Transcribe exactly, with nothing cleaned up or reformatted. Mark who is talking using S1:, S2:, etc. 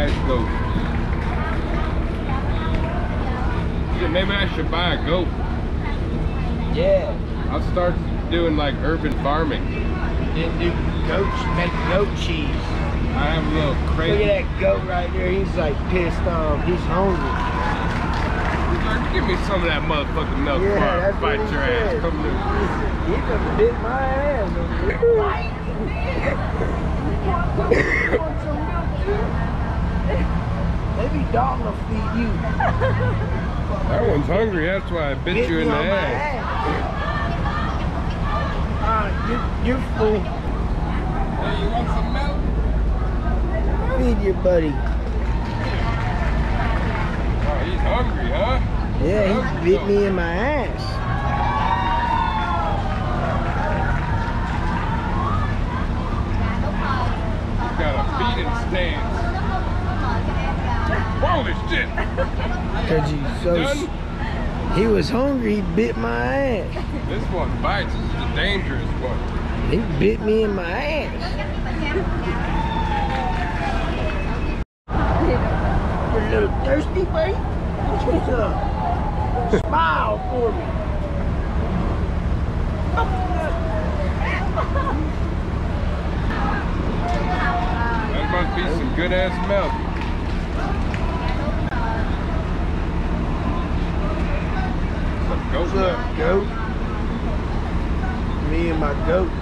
S1: nice goat. Yeah, maybe I should buy a goat.
S2: Yeah.
S1: I'll start doing like urban farming.
S2: Then do goat, make goat cheese.
S1: I have a little crazy.
S2: Look at that goat right there. He's like pissed off. He's hungry.
S1: He's like, give me some of that motherfucking milk
S2: Yeah,
S1: before I
S2: that's
S1: fight
S2: what he
S1: your
S2: said.
S1: ass. Come to
S2: He done bit my ass over there. You want some milk too? Maybe dog will feed you.
S1: That one's hungry. That's why I bit, bit you in the ass.
S2: ass. Uh, you, you're full.
S1: Hey, you want some milk?
S2: Feed your buddy.
S1: Oh, he's hungry, huh?
S2: Yeah, he
S1: hungry
S2: bit
S1: though.
S2: me in my ass.
S1: He's got a feeding stance. Holy shit!
S2: Cause he's so.
S1: Done?
S2: He was hungry. He bit my ass.
S1: This one bites. This is the dangerous one.
S2: He bit me in my ass. You're a little thirsty, buddy? What's up? Smile for me.
S1: That must be some good ass milk. Some goat
S2: What's
S1: milk.
S2: up, goat? Me and my goat.